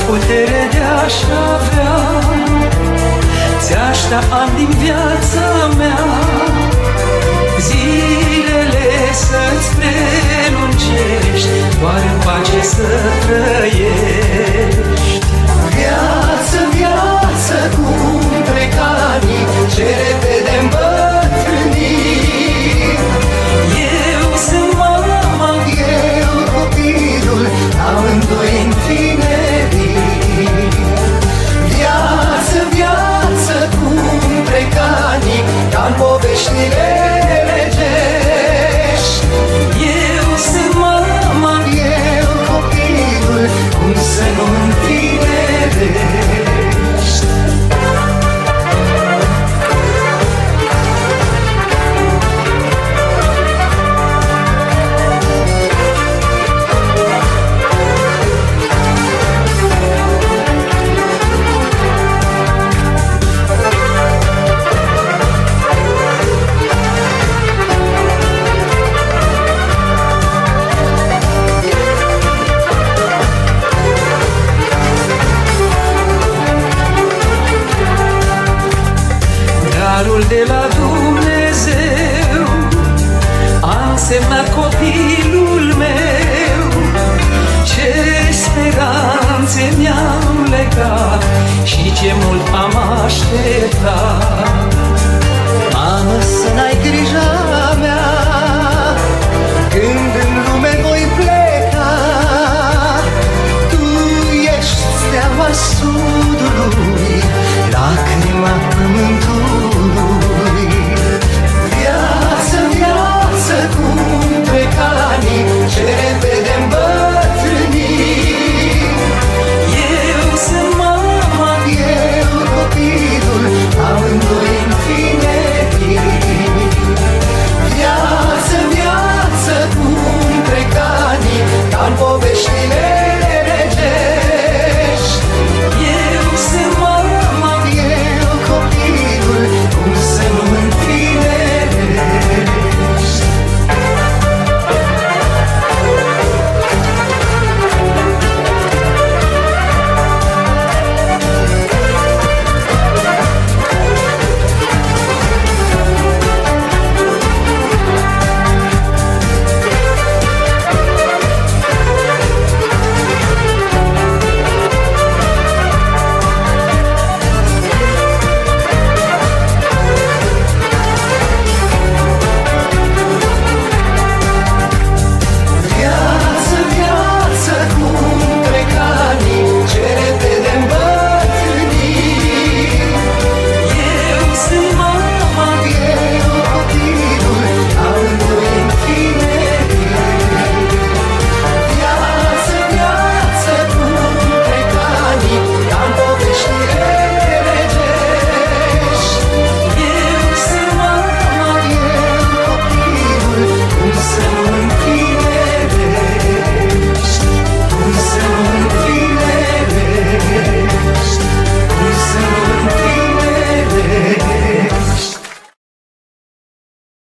putere de a-și avea, ți-aș da ani din viața mea, zilele să-ți prelungești, doar în pace să trăiești. Viață, viață, cum trec anii, ce repede îmbătrânim. Eu sunt mama, eu copilul, amândoi în tinerii. Viață, viață, cum trec anii, ca-n poveștile legești. Eu sunt mama, eu copilul, cum să nu întinerești. Darul de la Dumnezeu a însemnat copilul meu. Ce speranțe mi-am legat și ce mult am așteptat.